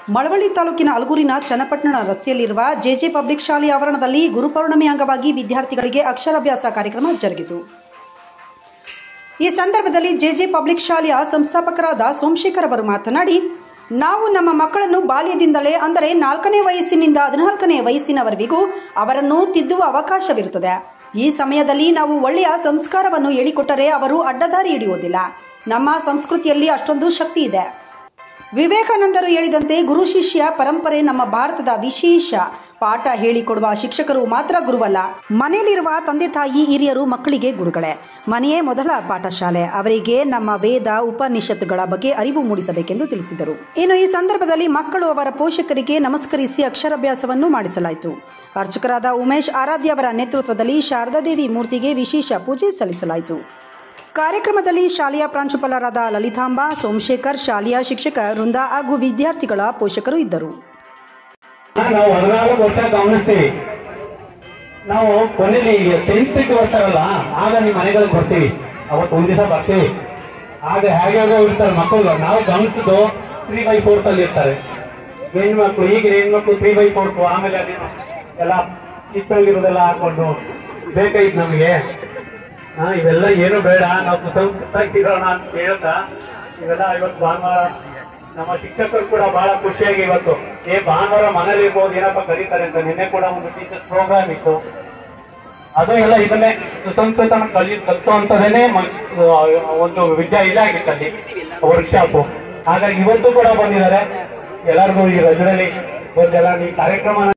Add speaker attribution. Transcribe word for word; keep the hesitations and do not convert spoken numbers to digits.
Speaker 1: ಮಳವಳ್ಳಿ ತಾಲೂಕಿನ ಅಲಗೂರಿನ ಚನ್ನಪಟ್ಟಣ ರಸ್ತೆಯಲ್ಲಿರುವ JJ public ಶಾಲೆಯ ಆವರಣದಲ್ಲಿ ಗುರುಪೌರ್ಣಮಿ ಅಂಗವಾಗಿ ವಿದ್ಯಾರ್ಥಿಗಳಿಗೆ ಅಕ್ಷರಾಭ್ಯಾಸ ಕಾರ್ಯಕ್ರಮ ಜರುಗಿತು. ಈ ಸಂದರ್ಭದಲ್ಲಿ ಜೆಜೆ ಪಬ್ಲಿಕ್ ಶಾಲೆಯ ಸಂಸ್ಥಾಪಕರಾದ ಸೋಮಶೇಖರ್ ಅವರು ಮಾತನಾಡಿ, ನಾವು ನಮ್ಮ ಮಕ್ಕಳನ್ನು ಬಾಲ್ಯದಿಂದಲೇ ಅಂದರೆ ನಾಲ್ಕನೇ ವಯಸ್ಸಿನಿಂದ ಹದಿನಾಲ್ಕನೇ ವಯಸ್ಸಿನವರೆಗೂ ಅವರನ್ನು ತಿದ್ದುವ ಅವಕಾಶವಿರುತ್ತದೆ. ಈ ಸಮಯದಲ್ಲಿ ನಾವು ಒಳ್ಳೆಯ ಸಂಸ್ಕಾರವನ್ನು ಹೇಳಿಕೊಟ್ಟರೆ ಅವರು ಅಡ್ಡದಾರಿ ಹಿಡಿಯುವುದಿಲ್ಲ. ನಮ್ಮ ಸಂಸ್ಕೃತಿಯಲ್ಲಿ ಅಷ್ಟೊಂದು ಶಕ್ತಿ ಇದೆ. ವಿವೇಕಾನಂದರು ಹೇಳಿದಂತೆ ಗುರು ಶಿಷ್ಯ ಪರಂಪರೆ ನಮ್ಮ ಭಾರತದ ವಿಶೇಷ. ಪಾಠ ಹೇಳಿಕೊಡುವ ಶಿಕ್ಷಕರು ಮಾತ್ರ ಗುರುವಲ್ಲ, ಮನೆಯಲ್ಲಿರುವ ತಂದೆ ತಾಯಿ ಹಿರಿಯರು ಮಕ್ಕಳಿಗೆ ಗುರುಗಳೇ. ಮನೆಯೇ ಮೊದಲ ಪಾಠಶಾಲೆ. ಅವರಿಗೆ ನಮ್ಮ ವೇದ ಉಪನಿಷತ್ತುಗಳ ಬಗ್ಗೆ ಅರಿವು ಮೂಡಿಸಬೇಕೆಂದು ತಿಳಿಸಿದರು. ಇನ್ನು ಈ ಸಂದರ್ಭದಲ್ಲಿ ಮಕ್ಕಳು ಅವರ ಪೋಷಕರಿಗೆ ನಮಸ್ಕರಿಸಿ ಅಕ್ಷರಾಭ್ಯಾಸವನ್ನು ಮಾಡಿಸಲಾಯಿತು. ಅರ್ಚಕರಾದ ಉಮೇಶ್ ಆರಾಧ್ಯ ಅವರ ನೇತೃತ್ವದಲ್ಲಿ ಶಾರದಾದೇವಿ ಮೂರ್ತಿಗೆ ವಿಶೇಷ ಪೂಜೆ ಸಲ್ಲಿಸಲಾಯಿತು. ಕಾರ್ಯಕ್ರಮದಲ್ಲಿ ಶಾಲೆಯ ಪ್ರಾಂಶುಪಾಲರಾದ ಲಲಿತಾಂಬ, ಸೋಮಶೇಖರ್, ಶಾಲೆಯ ಶಿಕ್ಷಕ ವೃಂದ ಹಾಗೂ ವಿದ್ಯಾರ್ಥಿಗಳ ಪೋಷಕರು ಇದ್ದರು.
Speaker 2: ನಾವು ಹದಿನಾಲ್ಕು ವರ್ಷ ಗಮನಿಸ್ತೀವಿ. ನಾವು ಕೊನೆಯಲ್ಲಿ ಟೆಂತ್ ಬರ್ತಾರಲ್ಲ, ಆಗ ನಿಮ್ಮ ಮನೆಗಳಿಗೆ ಬರ್ತೀವಿ. ಅವತ್ತು ಒಂದ್ ದಿವಸ ಬರ್ತೀವಿ. ಆಗ ಹೇಗೆ ಇರ್ತಾರೆ ಮಕ್ಕಳು. ನಾವು ಗಮನಿಸಿದ್ದು ತ್ರೀ ಬೈ ಫೋರ್ತ್ ಅಲ್ಲಿ ಇರ್ತಾರೆ ಹೆಣ್ಮಕ್ಳು. ಈಗ ಹೆಣ್ಮಕ್ಳು ತ್ರೀ ಬೈ ಫೋರ್ತ್, ಆಮೇಲೆ ಅದೇನು ಎಲ್ಲ ಚಿಕ್ಕಲ್ಲಿರೋದೆಲ್ಲ ಹಾಕೊಂಡು ಬೇಕಾಯ್ತು ನಮಗೆ. ಹಾ, ಇವೆಲ್ಲ ಏನು ಬೇಡ, ನಾವು ಸುಸಂಸ್ಕೃತವಾಗಿರೋಣ ಅಂತ ಹೇಳ್ತಾ ಇವೆಲ್ಲ ಇವತ್ತು ಭಾನುವಾರ ನಮ್ಮ ಶಿಕ್ಷಕರು ಕೂಡ ಬಹಳ ಖುಷಿಯಾಗಿ ಇವತ್ತು ಏ ಭಾನುವಾರ ಮನೇಲಿ ಇರ್ಬೋದು ಏನಪ್ಪ ಕರೀತಾರೆ ಅಂತ. ನಿನ್ನೆ ಕೂಡ ಒಂದು ಟೀಚರ್ಸ್ ಪ್ರೋಗ್ರಾಮ್ ಇತ್ತು. ಅದು ಎಲ್ಲ ಇದನ್ನೇ ಸುಸಂಸ್ಕೃತ ಕಲಿ ಕಲಿಸುವಂತದೇನೆ ಒಂದು ವಿದ್ಯಾ ಇಲಾಖೆ ಅಲ್ಲಿ ವರ್ಕ್ಶಾಪ್. ಹಾಗಾಗಿ ಇವತ್ತು ಕೂಡ ಬಂದಿದ್ದಾರೆ. ಎಲ್ಲರಿಗೂ ಈ ರಜದಲ್ಲಿ ಒಂದೆಲ್ಲ ಈ ಕಾರ್ಯಕ್ರಮ